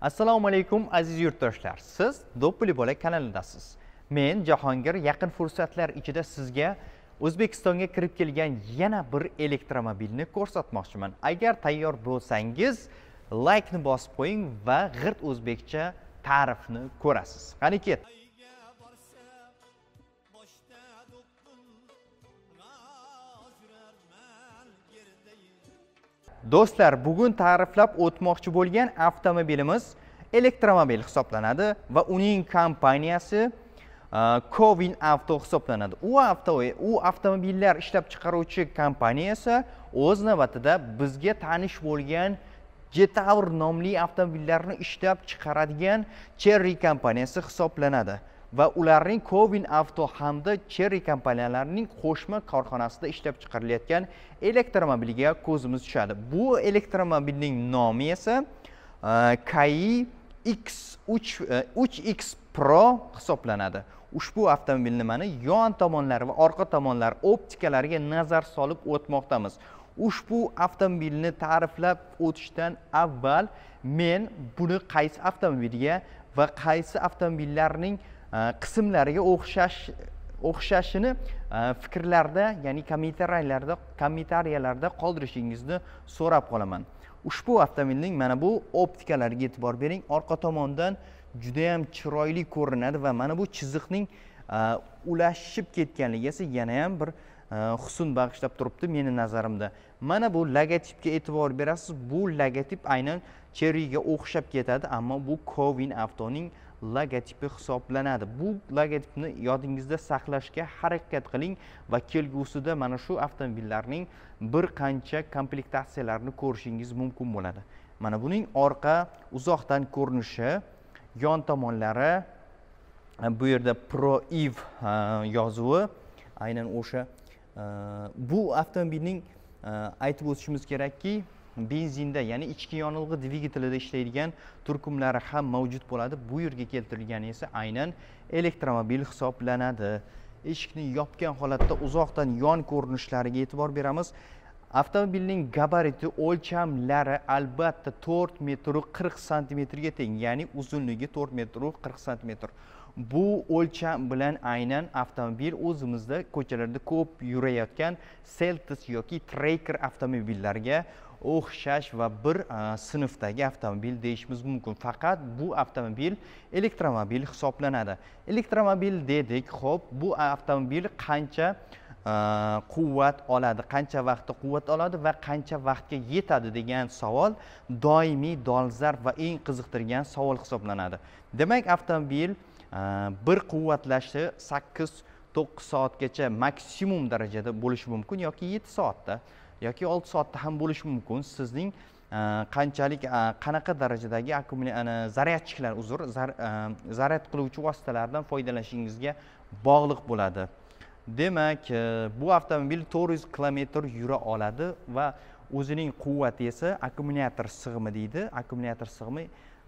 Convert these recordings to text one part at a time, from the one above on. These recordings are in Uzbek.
Assalomu alaykum aziz yurtdoshlar. Siz Do'ppili bola kanalidasiz. Men Jahongir yaqin fursatlar ichida sizga O'zbekistonga kirib kelgan yana bir elektromobilni ko'rsatmoqchiman. Agar tayyor bo'lsangiz, like ni bosib qo'ying va g'irt o'zbekcha ta'rifni ko'rasiz. Qani ket. Do'stlar, bugun ta'riflab o'tmoqchi bo'lgan avtomobilimiz elektromobil hisoblanadi va uning kompaniyasi Kovin Auto hisoblanadi. U avtomobillar ishlab chiqaruvchi kompaniya esa o'z navbatida bizga tanish bo'lgan Jetaur nomli avtomobillarni ishlab chiqaradigan Chery kompaniyasi hisoblanadi. Va ularning Kovin Auto hamda Chery kompaniyalarining qo'shma korxonasida ishlab chiqarilayotgan elektromobiliga ko'zimiz tushadi. Bu elektromobilning nomi esa Kai X3X Pro hisoblanadi. Ushbu avtomobilni mana yon tomonlari va orqa tomonlari optikalariga nazar solib o'tmoqdamiz. Ushbu avtomobilni ta'riflab o'tishdan avval men buni qaysi avtomobilga va qaysi avtomobillarning qismlariga o'xshashini fikrlarda, ya'ni kommentariyalarda qoldirishingizni so'rab qolaman. Ushbu avtomobilning mana bu optikalariga e'tibor bering. Orqa tomondan juda ham chiroyli ko'rinadi va mana bu chiziqning ulashib ketganligi esa yana ham bir husn bag'ishlab turibdi meni nazarimda. Mana bu logotipga e'tibor berasiz. Bu logotip aynan Chery'ga o'xshab ketadi, ammo bu Kovin Autoning logotipi hisoblanadi. Bu logotipni yodingizda saqlashga harakat qiling va kelgusida mana shu avtomobillarning bir qancha komplektatsiyalarini ko'rishingiz mumkin bo'ladi. Mana buning orqa uzoqdan ko'rinishi, yon tomonlari, bu yerda Pro EV yozuvi, aynan o'sha bu avtomobilning aytib o'tishimiz kerakki, benzinda, ya'ni ichki yonilg'i dvigatelida ishlaydigan turkumlari ham mavjud bo'ladi. Bu yerga keltirilgani esa aynan elektromobil hisoblanadi. Eshikni yopgan holatda uzoqdan yon ko'rinishlariga e'tibor beramiz. Avtomobilning gabariti, o'lchamlari albatta 4 metr 40 santimetrga teng, ya'ni uzunligi 4 metr 40 santimetr. Bu o'lcham bilan aynan avtomobil o'zimizda ko'chalarda ko'p yurayotgan Seltos yoki Tracker avtomobillariga o'xshash va bir sinfdagi avtomobil deyishimiz mumkin. Faqat bu avtomobil elektromobil hisoblanadi. Elektromobil dedik, xo'p, bu avtomobil qancha quvvat oladi, qancha vaqtda quvvat oladi va qancha vaqtga yetadi degan savol doimiy dolzarb va eng qiziqtirgan savol hisoblanadi. Demak, avtomobil bir quvvatlashi 8-9 soatgacha maksimum darajada bo'lishi mumkin yoki 7 soatda yoki 6 soatda ham bo'lishi mumkin. Sizning qanchalik qanaqa darajadagi zaryadchiklar, zaryad qiluvchi vositalardan foydalanishingizga bog'liq bo'ladi. Demak, bu avtomobil 400 km yura oladi va o'zining quvvati esa akkumulyator sig'imi deydi. Akkumulyator sig'imi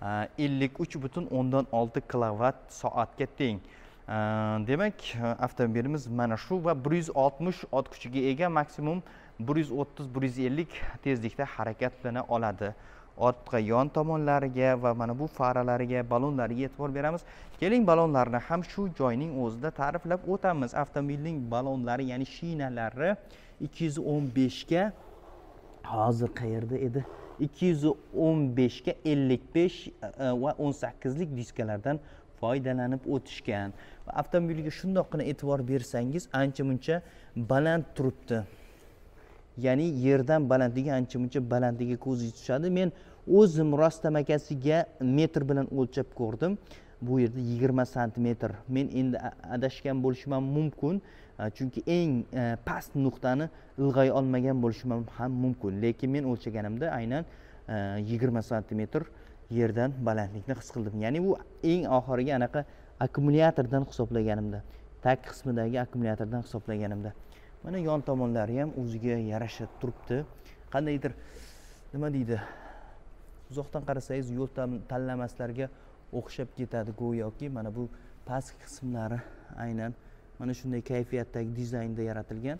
53,6 kilovatt soatga teng. Demak, avtomobilimiz mana shu va 160 ot kuchiga ega, maksimum 130-150 tezlikda harakatlana oladi. Ortqa yon tomonlariga va mana bu faralariga, balonlariga e'tibor beramiz. Keling, balonlarni ham shu joyning o'zida ta'riflab o'tamiz. Avtomobilning balonlari, ya'ni shinalari 215 ga hozir qayerda edi? 215 ga 55 va 18 lik diskalardan foydalanib o'tishgan. Va avtomobilga shundoqqina e'tibor bersangiz, ancha-muncha baland turibdi. Ya'ni yerdan balandligi ancha-muncha balandligiga ko'zingiz tushadi. Men o'zim rostamakasiga metr bilan o'lchab ko'rdim. Bu yerda 20 santimetr. Men endi adashgan bo'lishim ham mumkin, chunki eng past nuqtani ilg'ay olmagan bo'lishim ham mumkin. Lekin men o'lchaganimda aynan 20 santimetr yerdan balandlikni his qildim. Ya'ni bu eng oxirgi anaqa akkumulyatordan hisoblaganimda, tag qismidagi akkumulyatordan hisoblaganimda. Mana yon tomonlari ham o'ziga yarasha turibdi. Qandaydir nima deydi? Uzoqdan qarasangiz yo'l tanlamaslarga o'xshab ketadi go'yoki. Mana bu pastki qismlari aynan mana shunday kayfiyatdagi dizaynda yaratilgan.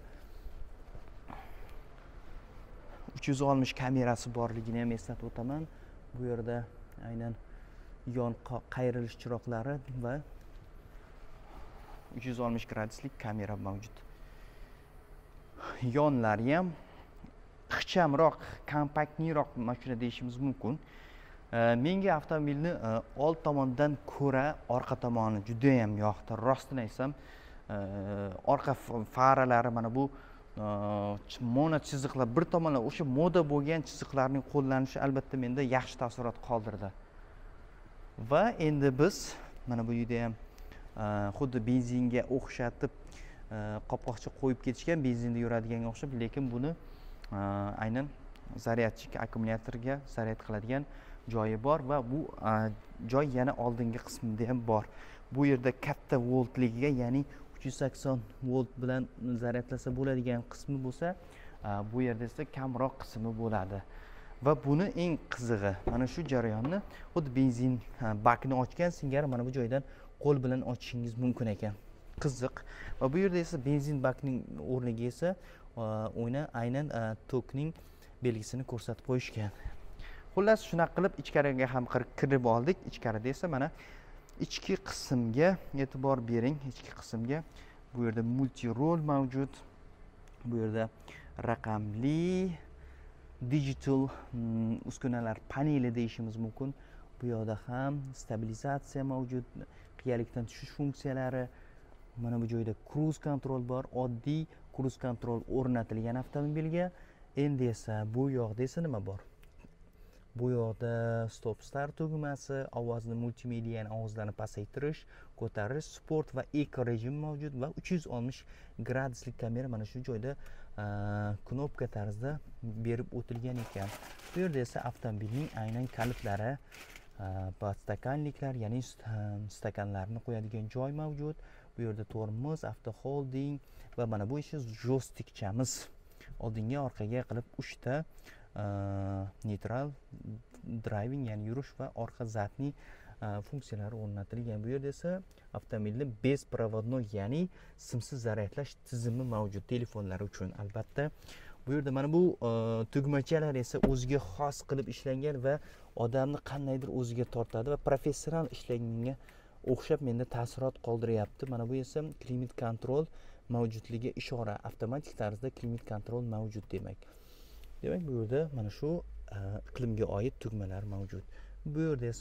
360 kamerasi borligini ham eslatib o'taman. Bu yerda aynan yon qayrilish chiroqlari va 360 graduslik kamera mavjud. Yonlari ham ixchamroq, kompaktniroq mashina deyishimiz mumkin. Menga avtomobilni old tomondan ko'ra orqa tomoni juda ham yoqdi. Rostini aytsam, orqa faralari mana bu mono chiziqlar, bir tomonlar o'sha moda bo'lgan chiziqlarning qo'llanishi albatta menda yaxshi taassurot qoldirdi. Va endi biz mana bu yerda ham xuddi benzinga o'xshatib qopqoqcha qo'yib ketishgan, benzinda yuradiganga o'xshab, lekin buni aynan zaryadchik akkumulyatorga zaryad qiladigan joyi bor va bu joy yana oldingi qismida ham bor. Bu yerda katta voltligiga, ya'ni 380 volt bilan zaryadlasa bo'ladigan qismi bo'lsa, bu yerda esa kamroq qismi bo'ladi. Va buni eng qizig'i, mana shu jarayonni xuddi benzin bakni ochgan singari mana bu joydan qo'l bilan ochishingiz mumkin ekan. Qiziq. Va bu yerda esa benzin bakning o'rniga esa aynan tokning belgisini ko'rsatib qo'yishgan. Xullas, shunaqa qilib ichkariga ham kirib oldik. Ichkarida esa mana ichki qismga e'tibor bering. Ichki qismga bu yerda multi rol mavjud. Bu yerda raqamli digital uskunalar paneli deyishimiz mumkin. Bu yoqda ham stabilizatsiya mavjud, qiyalikdan tushish funksiyalari. Mana bu joyda cruise control bor. Oddiy cruise control o'rnatilgan avtomobilga. Endi esa bu yoqda esa nima bor? Bu yoqda stop start tugmasi, ovozni multimediani ovozlarni pasaytirish, ko'tarish, sport va eco rejim mavjud va 360 graduslik kamera mana shu joyda knopka tarzida berib o'tilgan ekan. Bu yerda esa avtomobilning aynan kalitlari, podstakanliklar, ya'ni stakanlarni qo'yadigan joy mavjud. Bu yerda tormoz, avto holding va mana bu esa joystikchamiz. Oldinga orqaga qilib 3 ta neutral driving, ya'ni yurish va orqa zatning funksiyalari o'rnatilgan. Bu yerda esa avtomobilni bezprovodnoy, ya'ni simsiz zaryadlash tizimi mavjud telefonlar uchun albatta. Bu yerda mana bu tugmachalar esa o'ziga xos qilib ishlangan va odamni qandaydir o'ziga tortadi va professional ishlanganga o'xshab menda taassurot qoldiryapti. Mana bu esa climate control mavjudligi ishora, avtomatik tarzda climate control mavjud demak. Demak, bu yerda mana shu iqlimga oid tugmalar mavjud. Bu yerda esa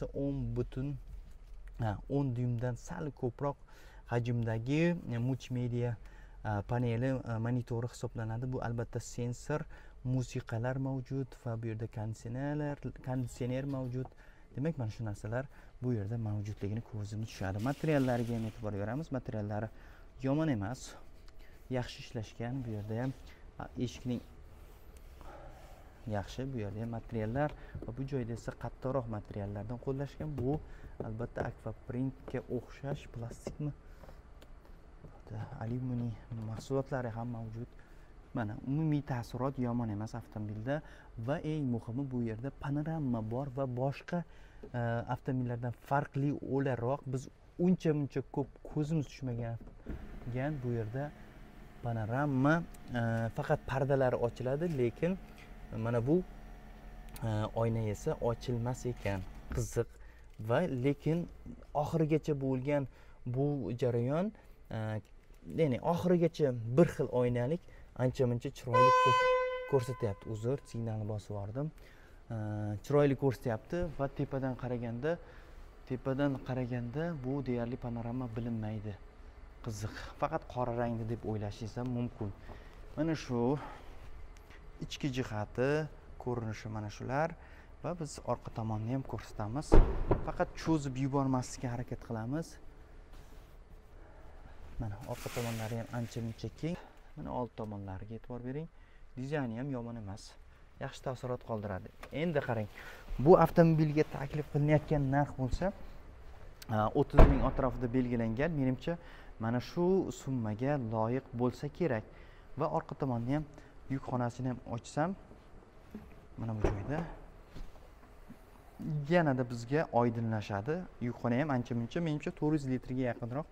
10 dyumdan sal ko'proq hajmdagi multimedia paneli monitori hisoblanadi. Bu albatta sensor, musiqalar mavjud va bu yerda konditsioner mavjud. Demak, mana shu narsalar bu yerda mavjudligini ko'zimiz tushadi. Materiallariga ham e'tibor beramiz. Materiallari yomon emas, yaxshi ishlashgan. Bu yerda ham eshikning yaxshi, bu yerda ham materiallar va bu joyda esa qattiqroq materiallardan qo'llashgan. Bu albatta akvaprintga o'xshash plastikmi, alyuminiy mahsulotlari ham mavjud. Mana umumiy taassurot yomon emas avtomobilda va eng muhimi bu yerda panorama bor va boshqa avtomobillardan farqli o'laroq biz uncha-muncha ko'p ko'zimiz tushmagan bu yerda panorama, faqat pardalari ochiladi, lekin mana bu oyna esa ochilmas ekan. Qiziq. Va lekin oxirigacha bo'lgan bu jarayon, ya'ni oxirigacha bir xil oynalik ancha-muncha chiroyli ko'rsatyapti. Uzr, signalni bosib yubordim. Chiroyli ko'rsatyapti va tepadan qaraganda bu deyarli panorama bilinmaydi. Qiziq. Faqat qora rangda deb o'ylashingiz ham mumkin. Mana shu ichki jihati, ko'rinishi mana shular va biz orqa tomonni ham ko'rsatamiz. Faqat cho'zib yubormaslikka harakat qilamiz. Mana orqa tomonlari ham ancha-muncha keng. Mana old tomonlariga e'tibor bering. Dizayni ham yomon emas. Yaxshi taassurot qoldiradi. Endi qarang. Bu avtomobilga taklif qilinayotgan narx bo'lsa 30 ming atrofida belgilangan. Menimcha mana shu summaga loyiq bo'lsa kerak. Va orqa tomonni ham, yuk xonasini ham ochsam, mana bu joyda yanada bizga oydinlashadi. Yuk xona ham ancha-muncha, menimcha 400 litrga yaqinroq,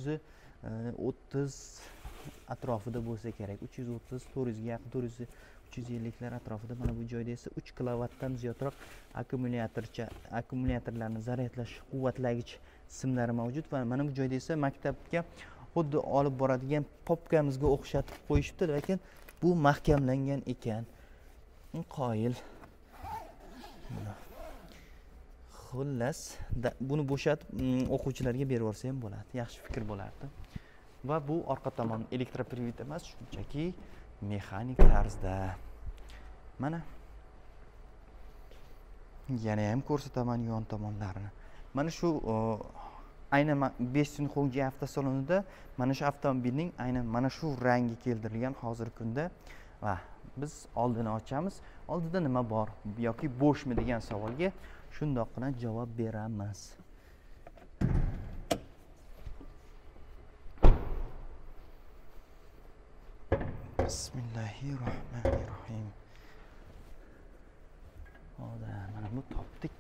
330 atrofida bo'lsa kerak. 330, 400 ga yaqin, 350lar atrofida. Mana bu joyda esa 3 kilovattdan ziyodroq akkumulyatorlarni zaryadlash quvvatlagich simlari mavjud va mana bu joyda esa maktabga xuddi olib boradigan popkamizga o'xshatib qo'yishibdi, lekin bu mahkamlangan ekan. Qoyil. Xullas, buni bo'shatib o'quvchilarga berib yuborsa ham bo'ladi. Yaxshi fikr bo'lardi. Va bu orqa tomon elektroprivet emas, shunchaki mexanik tarzda. Mana yana ham ko'rsataman yon tomonlarini. Mana shu aynan Bestin Hongji avtosalonida mana shu avtomobilning aynan mana shu rangi keltirilgan hozirgi kunda va biz oldini ochamiz. Oldida nima bor yoki bo'shmi degan savolga shundoqqina javob beramiz. Bismillahirrohmanirrohim. Mana bu topdik.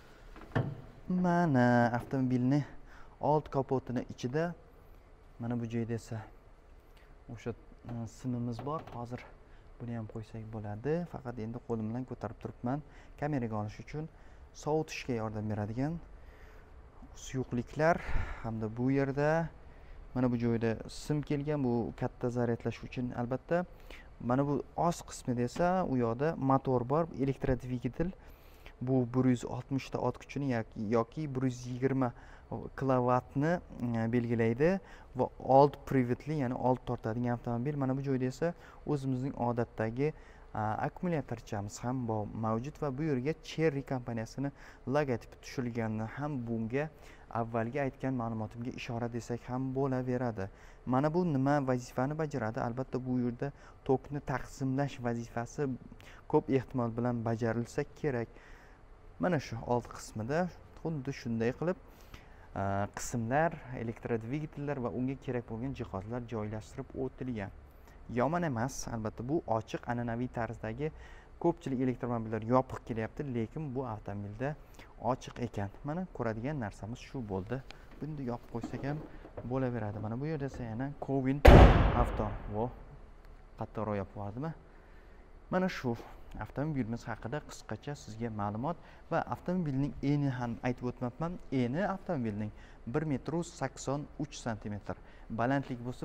Mana avtomobilni old kapotini ichida mana bu joyda esa o'sha simimiz bor. Hozir buni ham qo'ysak bo'ladi. Faqat endi qo'lim bilan ko'tarib turibman. Kameraga olish uchun sovutishga yordam beradigan suyuqliklar hamda bu yerda mana bu joyda sim kelgan, bu katta zaryadlash uchun albatta. Mana bu ost qismida esa u yoqda motor bor, elektrodvigatel. Bu 160 ta ot kuchini yoki 120 kilovatni belgilaydi va old privetli, ya'ni old tortadigan avtomobil. Mana bu joyda esa o'zimizning odatdagi akkumulyatorchamiz ham mavjud va bu yerga Cherry kompaniyasining logotipi tushirilganini ham bunga avvalgi aytgan ma'lumotimga ishora desak ham bo'laveradi. Mana bu nima vazifani bajaradi? Albatta bu yerda tokni taqsimlash vazifasi ko'p ehtimol bilan bajarilsa kerak. Mana shu old qismida xuddi shunday qilib qismlar, elektrodvigatellar va unga kerak bo'lgan jihozlar joylashtirib o'tilgan. Yomon emas, albatta bu ochiq an'anaviy tarzdagi ko'pchilik elektromobillar yopiq kelyapti, lekin bu avtomobilda ochiq ekan. Mana ko'radigan narsamiz shu bo'ldi. Buni yopib qo'ysak ham bo'laveradi. Mana bu yerda esa yana Kovin avto. Qattiqroq yopib yubordimi? Mana shu avtomobilimiz haqida qisqacha sizga ma'lumot va avtomobilning eni ham aytib o'tmabman. Eni avtomobilning 1,83 sm, balandlik bo'lsa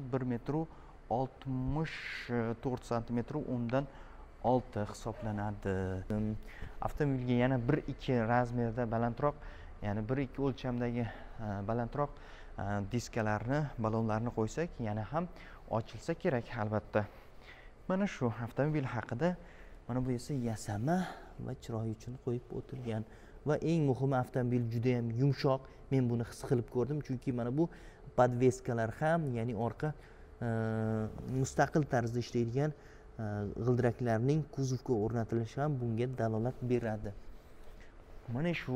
1,64 sm, undan 6 hisoblanadi. Avtomobilga yana 1-2 razmerda balandroq, ya'ni 1-2 o'lchamdagi balandroq diskalarni, balonlarni qo'ysak, yana ham ochilsa kerak albatta. Mana shu avtomobil haqida. Mana bu esa yasama va chiroy uchun qo'yib o'tilgan va eng muhimi avtomobil juda ham yumshoq. Men buni his qilib ko'rdim, chunki mana bu podveskalar ham, ya'ni orqa mustaqil tarzda ishlaydigan g'ildiraklarning kuzovga o'rnatilishi ham bunga dalolat beradi. Mana shu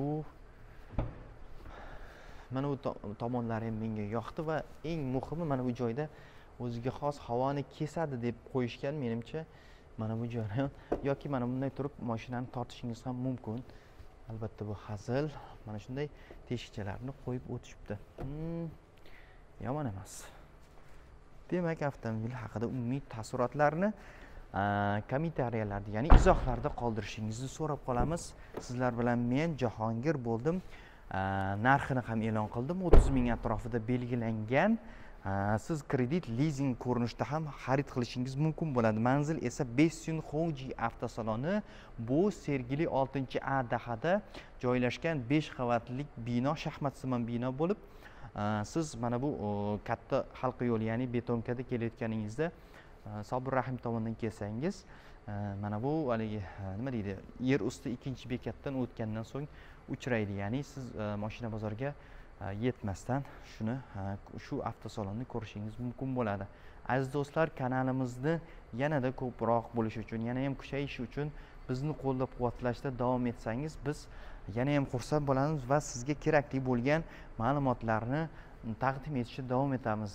tomonlari ham menga yoqdi va eng muhimi mana bu joyda o'ziga xos havoni kesadi deb qo'yishgan. Menimcha mana bu jarayon yoki mana bunday turib mashinani tortishingiz ham mumkin. Albatta bu hazil. Mana shunday teshikchalarni qo'yib o'tishibdi. Yomon emas. Demak, avtomobil haqida umumiy taassurotlarni kommentariyalarda, ya'ni izohlarda qoldirishingizni so'rab qolamiz. Sizlar bilan men Jahongir bo'ldim. Narxini ham e'lon qildim. 30 ming atrofida belgilangan. Siz kredit, leasing ko'rinishda ham xarid qilishingiz mumkin bo'ladi. Manzil esa Bestin Hongji avtosaloni. Bu Sergeli 6A dahada joylashgan 5 qavatlik bino, shaxmatsimon bino bo'lib, siz mana bu katta halqa yo'l, ya'ni betonkada kelayotganingizda Sobir Rahim tomonidan kelsangiz, mana bu haligi nima deydi, yer usti ikkinchi bekatdan o'tgandan so'ng uchraydi. Ya'ni siz mashina bozorga yetmasdan shu avtosalonni ko'rishingiz mumkin bo'ladi. Aziz do'stlar, kanalimizni yanada ko'proq bo'lishi uchun, yana ham kuchayishi uchun bizni qo'llab-quvvatlashda davom etsangiz, biz yana ham xursand bo'lamiz va sizga kerakli bo'lgan ma'lumotlarni taqdim etishda davom etamiz.